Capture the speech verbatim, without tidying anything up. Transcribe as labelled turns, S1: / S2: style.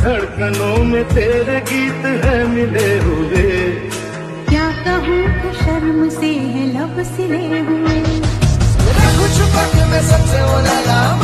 S1: धड़कनों में तेरे गीत है मिले हुए।
S2: क्या कहूँ कि शर्म से है लब सिले हुए।
S3: कुछ पक में सबसे वो लगा